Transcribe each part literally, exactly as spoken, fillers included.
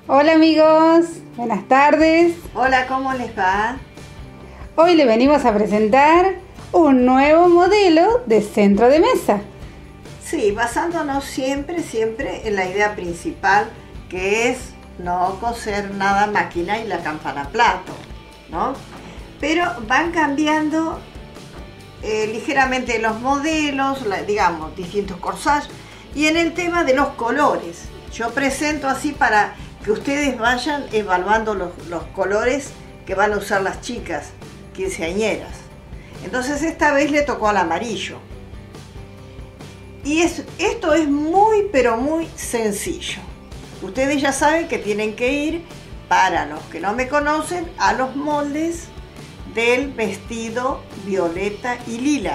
Hola amigos, buenas tardes. Hola, ¿cómo les va? Hoy le venimos a presentar un nuevo modelo de centro de mesa. Sí, basándonos siempre, siempre en la idea principal, que es no coser nada a máquina y la campana a plato, ¿no? Pero van cambiando eh, ligeramente los modelos, la, digamos, distintos corsages, y en el tema de los colores. Yo presento así para que ustedes vayan evaluando los, los colores que van a usar las chicas quinceañeras. Entonces esta vez le tocó al amarillo. Y es, esto es muy, pero muy sencillo. Ustedes ya saben que tienen que ir, para los que no me conocen, a los moldes del vestido violeta y lila.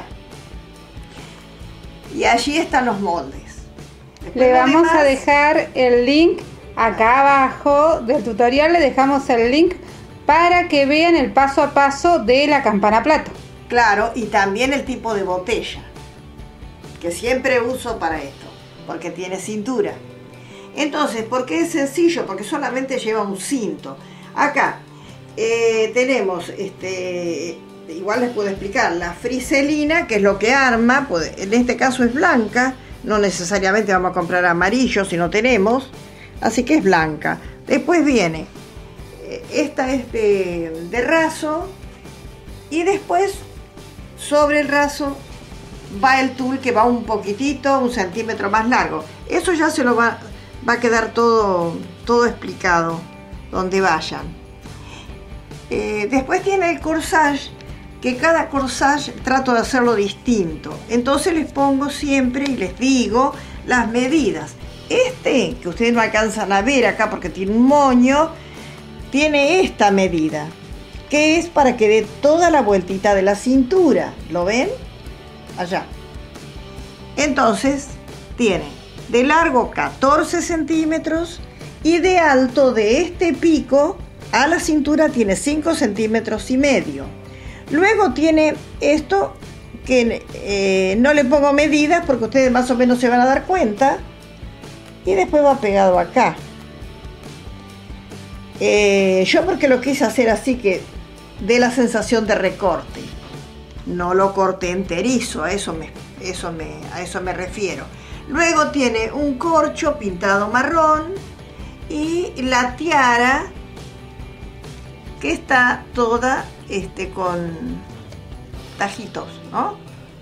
Y allí están los moldes. Después le vamos demás, a dejar el link acá abajo del tutorial, le dejamos el link para que vean el paso a paso de la campana a plato. Claro, y también el tipo de botella, que siempre uso para esto, porque tiene cintura. Entonces, ¿por qué es sencillo? Porque solamente lleva un cinto. Acá eh, tenemos, este, igual les puedo explicar, la friselina, que es lo que arma, puede, en este caso es blanca, no necesariamente vamos a comprar amarillo si no tenemos, así que es blanca. Después viene, esta es de, de raso, y después sobre el raso va el tul, que va un poquitito, un centímetro más largo. Eso ya se lo va, va a quedar todo, todo explicado donde vayan. Eh, después tiene el corsage, que cada corsage trato de hacerlo distinto. Entonces les pongo siempre y les digo las medidas. Este, que ustedes no alcanzan a ver acá porque tiene un moño, tiene esta medida, que es para que dé toda la vueltita de la cintura. ¿Lo ven? Allá. Entonces tiene de largo catorce centímetros y de alto de este pico a la cintura tiene cinco centímetros y medio. Luego tiene esto que eh, no le pongo medidas porque ustedes más o menos se van a dar cuenta, y después va pegado acá. Eh, yo porque lo quise hacer así que dé la sensación de recorte, no lo corté enterizo, a eso me, eso me, a eso me refiero. Luego tiene un corcho pintado marrón y la tiara que está toda este, con tajitos, ¿no?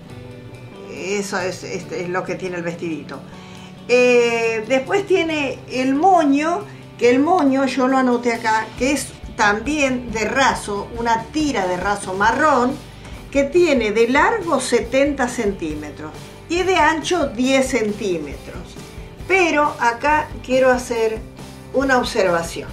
Eso es, este, es lo que tiene el vestidito. Eh, después tiene el moño, que el moño yo lo anoté acá, que es también de raso, una tira de raso marrón, que tiene de largo setenta centímetros y de ancho diez centímetros. Pero acá quiero hacer una observación,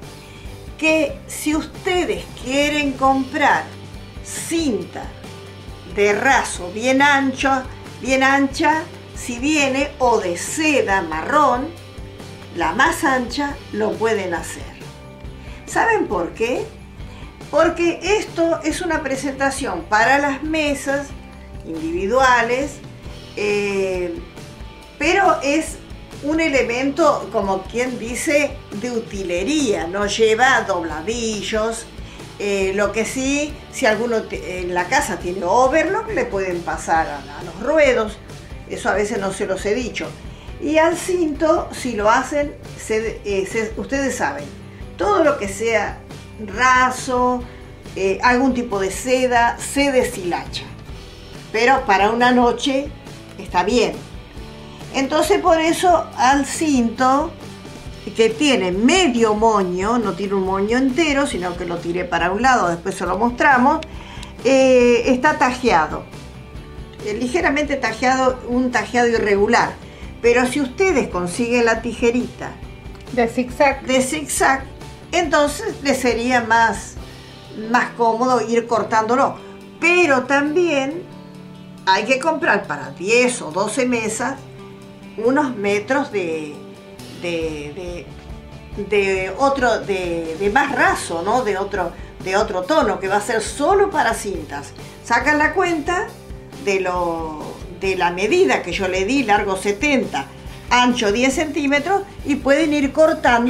que si ustedes quieren comprar cinta de raso bien ancho, bien ancha, si viene, o de seda marrón, la más ancha, lo pueden hacer. ¿Saben por qué? Porque esto es una presentación para las mesas individuales, eh, pero es un elemento, como quien dice, de utilería, no lleva dobladillos. Eh, lo que sí, si alguno en la casa tiene overlock, le pueden pasar a, a los ruedos, eso a veces no se los he dicho. Y al cinto, si lo hacen, se, eh, se, ustedes saben, todo lo que sea raso, eh, algún tipo de seda, se deshilacha. Pero para una noche está bien. Entonces por eso al cinto, que tiene medio moño, no tiene un moño entero, sino que lo tiré para un lado, después se lo mostramos, eh, está tajeado. Eh, ligeramente tajeado, un tajeado irregular. Pero si ustedes consiguen la tijerita de zigzag, de zigzag, entonces les sería más, más cómodo ir cortándolo. Pero también hay que comprar para diez o doce mesas unos metros de, de, de, de otro, de, de más raso, ¿no? De otro, de otro tono, que va a ser solo para cintas. Sacan la cuenta de, lo, de la medida que yo le di, largo setenta, ancho diez centímetros, y pueden ir cortando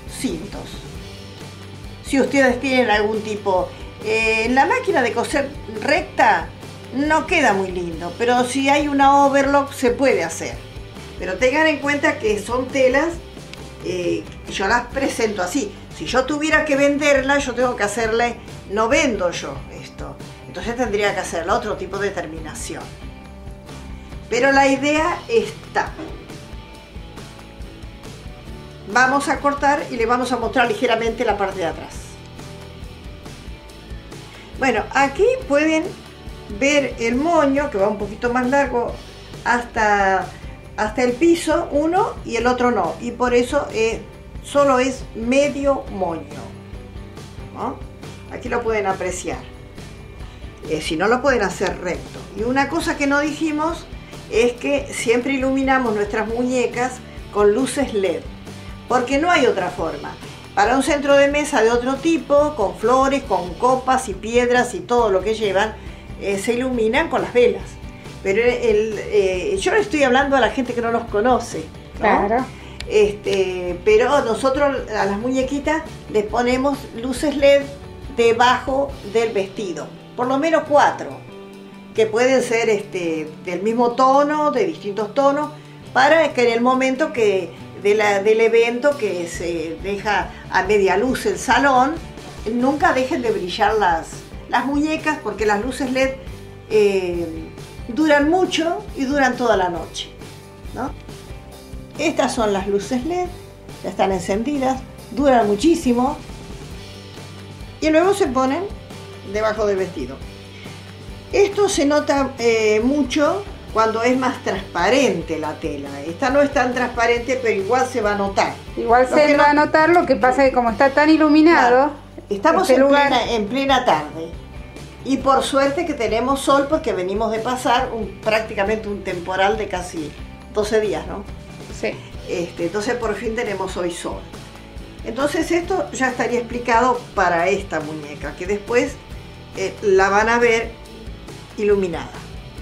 cintos. Si ustedes tienen algún tipo, eh, en la máquina de coser recta no queda muy lindo, pero si hay una overlock se puede hacer. Pero tengan en cuenta que son telas, eh, yo las presento así. Si yo tuviera que venderla, yo tengo que hacerle, no vendo yo esto, entonces tendría que hacerle otro tipo de terminación. Pero la idea está. Vamos a cortar y le vamos a mostrar ligeramente la parte de atrás. Bueno, aquí pueden ver el moño que va un poquito más largo hasta, hasta el piso, uno y el otro no, y por eso eh, solo es medio moño, ¿no? Aquí lo pueden apreciar, eh, si no lo pueden hacer recto. Y una cosa que no dijimos es que siempre iluminamos nuestras muñecas con luces L E D, porque no hay otra forma. Para un centro de mesa de otro tipo, con flores, con copas y piedras y todo lo que llevan, eh, se iluminan con las velas. Pero el, eh, yo le estoy hablando a la gente que no nos conoce, ¿no? Claro. Este, pero nosotros a las muñequitas les ponemos luces L E D debajo del vestido, por lo menos cuatro, que pueden ser este, del mismo tono, de distintos tonos, para que en el momento que de la, del evento que se deja a media luz el salón, nunca dejen de brillar las, las muñecas, porque las luces L E D eh, duran mucho y duran toda la noche, ¿no? Estas son las luces L E D, ya están encendidas, duran muchísimo y luego se ponen debajo del vestido. Esto se nota eh, mucho cuando es más transparente la tela. Esta no es tan transparente, pero igual se va a notar. Igual Lo se que va a no- notar, lo que pasa es que como está tan iluminado, Claro, estamos este en, lugar- plena, en plena tarde. Y por suerte que tenemos sol, porque venimos de pasar un, prácticamente un temporal de casi doce días, ¿no? sí. Este, entonces por fin tenemos hoy sol. Entonces esto ya estaría explicado para esta muñeca, que después eh, la van a ver iluminada.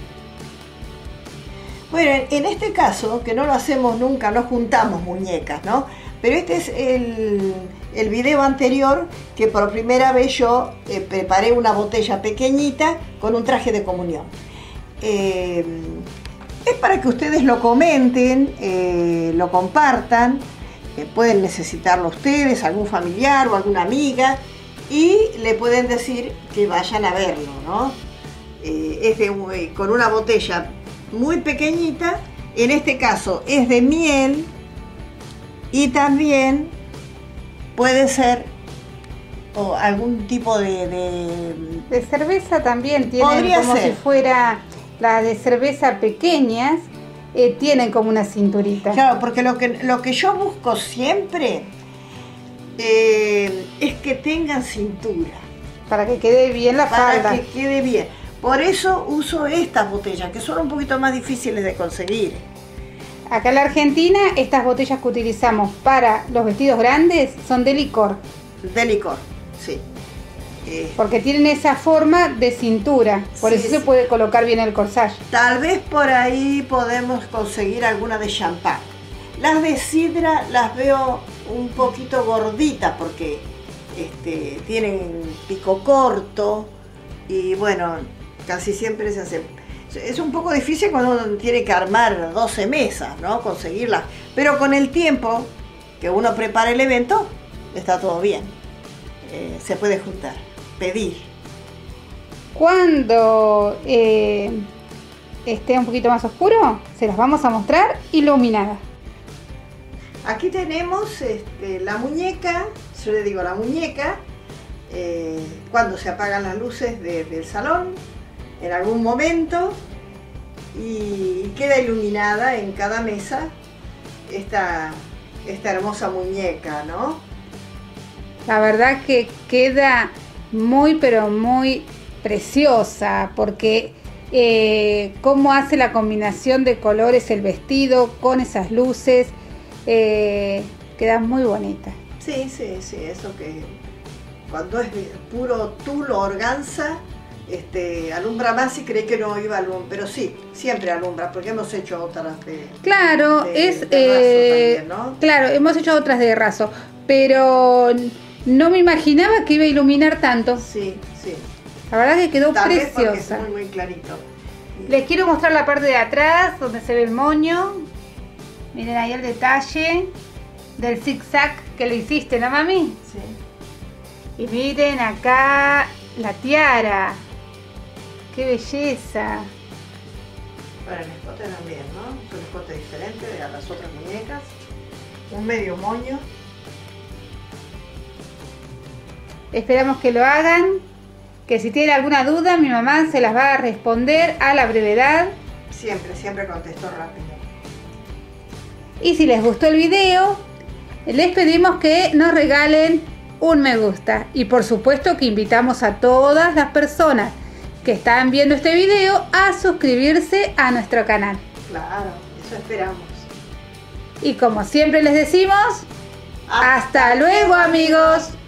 Bueno, en, en este caso, que no lo hacemos nunca, no juntamos muñecas, ¿no? Pero este es el, el video anterior que por primera vez yo eh, preparé una botella pequeñita con un traje de comunión. Eh, es para que ustedes lo comenten, eh, lo compartan, eh, pueden necesitarlo ustedes, algún familiar o alguna amiga, y le pueden decir que vayan a verlo, ¿no? Eh, es de, un- eh, con una botella muy pequeñita, en este caso es de miel, y también puede ser o algún tipo de, de- De cerveza también tienen Podría como ser. si fuera las de cerveza pequeñas, eh, tienen como una cinturita. Claro, porque lo que, lo que yo busco siempre eh, es que tengan cintura, Para que quede bien la para falda. que quede bien. Por eso uso estas botellas, que son un poquito más difíciles de conseguir. Acá en la Argentina, estas botellas que utilizamos para los vestidos grandes son de licor, De licor, sí. Eh, porque tienen esa forma de cintura, por Sí, eso sí. se puede colocar bien el corsage. Tal vez por ahí podemos conseguir alguna de champán. Las de sidra las veo un poquito gorditas porque este, tienen pico corto y bueno, casi siempre se hace. Es un poco difícil cuando uno tiene que armar doce mesas, ¿no? Conseguirlas. Pero con el tiempo que uno prepara el evento, está todo bien. Eh, se puede juntar, pedir. Cuando eh, esté un poquito más oscuro, se las vamos a mostrar iluminada. Aquí tenemos este, la muñeca, yo le digo la muñeca, eh, cuando se apagan las luces de- del salón, en algún momento, y queda iluminada en cada mesa esta, esta hermosa muñeca, ¿no? La verdad que queda muy pero muy preciosa, porque eh, cómo hace la combinación de colores el vestido con esas luces, eh, queda muy bonita. Sí, sí, sí, eso que cuando es de puro tul o organza, este, alumbra más y cree que no iba a alumbrar, pero sí, siempre alumbra, porque hemos hecho otras de... Claro, de- es de raso eh, también, ¿no? claro, hemos hecho otras de raso, pero no me imaginaba que iba a iluminar tanto. Sí, sí. La verdad que quedó Tal vez porque preciosa. es muy, muy clarito. Les quiero mostrar la parte de atrás, donde se ve el moño. Miren ahí el detalle del zigzag que le hiciste, ¿no, mami? Sí. Y miren acá la tiara. ¡Qué belleza! Bueno, el escote también, ¿no? Es un escote diferente de a las otras muñecas. Un medio moño. Esperamos que lo hagan. Que si tienen alguna duda, mi mamá se las va a responder a la brevedad. Siempre, siempre contesto rápido. Y si les gustó el video, les pedimos que nos regalen un me gusta. Y por supuesto que invitamos a todas las personas que están viendo este video a suscribirse a nuestro canal. Claro, eso esperamos. Y como siempre les decimos, hasta, hasta luego, amigos.